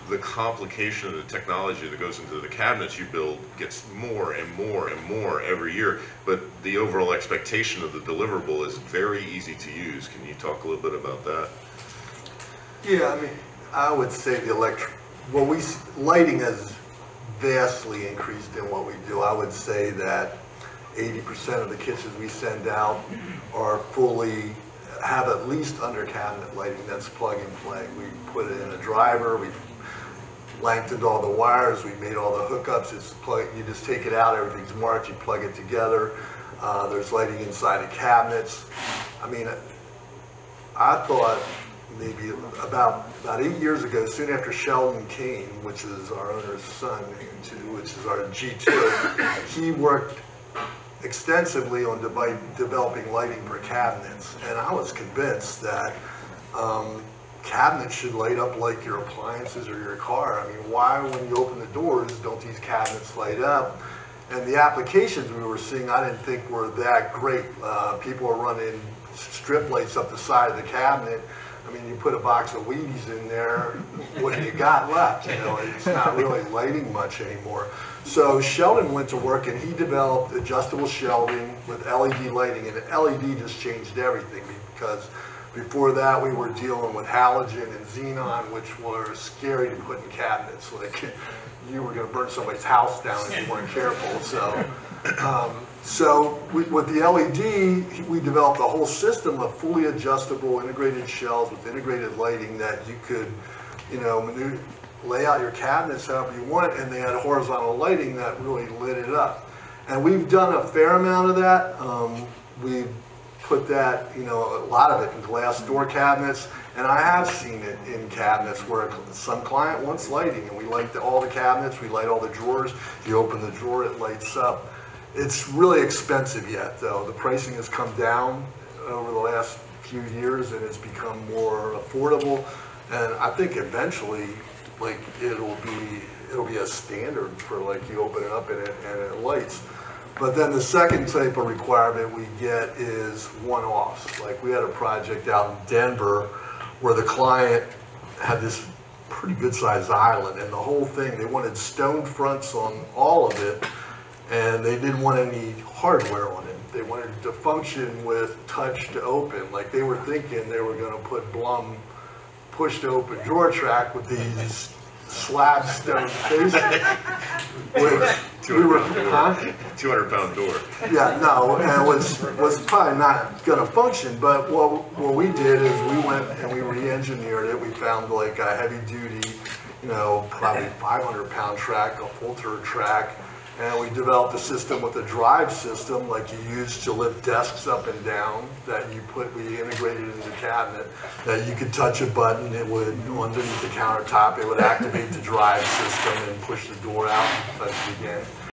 the complication of the technology that goes into the cabinets you build gets more and more and more every year, but the overall expectation of the deliverable is very easy to use. Can you talk a little bit about that? Yeah, I mean, I would say lighting has vastly increased in what we do. I would say that 80% of the kitchens we send out are have at least under cabinet lighting that's plug and play. We put it in a driver, we've lengthened all the wires, we made all the hookups. You just take it out, everything's marked, you plug it together. There's lighting inside of cabinets. I mean, I thought maybe about 8 years ago, soon after Sheldon Kane, which is our owner's son, which is our G2, he worked extensively on developing lighting for cabinets, and I was convinced that cabinets should light up like your appliances or your car. I mean, why, when you open the doors, don't these cabinets light up? And the applications we were seeing, I didn't think were that great. People are running strip lights up the side of the cabinet. I mean, you put a box of Wheaties in there, what do you got left? You know, it's not really lighting much anymore. So Sheldon went to work and he developed adjustable shelving with LED lighting, and LED just changed everything, because before that we were dealing with halogen and xenon, which were scary to put in cabinets. Like, you were going to burn somebody's house down if you weren't careful. So, with the LED, we developed a whole system of fully adjustable integrated shelves with integrated lighting that you could, you know, lay out your cabinets however you want, and they had horizontal lighting that really lit it up. And we've done a fair amount of that. We've put that, you know, a lot of it in glass door cabinets, and I have seen it in cabinets where some client wants lighting, and we light all the cabinets, we light all the drawers. If you open the drawer, it lights up. It's really expensive yet, though. The pricing has come down over the last few years, and it's become more affordable. And I think eventually, like, it'll be a standard for, like, you open it up and it lights. But then the second type of requirement we get is one-offs. Like, we had a project out in Denver where the client had this pretty good-sized island, and the whole thing, they wanted stone fronts on all of it, and they didn't want any hardware on it. They wanted it to function with touch to open. Like, they were thinking they were going to put Blum push to open drawer track with these slab stone faces, which we were, 200-pound door. Yeah, no, and it was probably not going to function. But what we did is we went and we re-engineered it. We found like a heavy-duty, you know, probably 500-pound track, a Fulter track. And we developed a system with a drive system like you use to lift desks up and down that we integrated into the cabinet, that you could touch a button, it would, underneath the countertop, it would activate the drive system and push the door out and touch it again.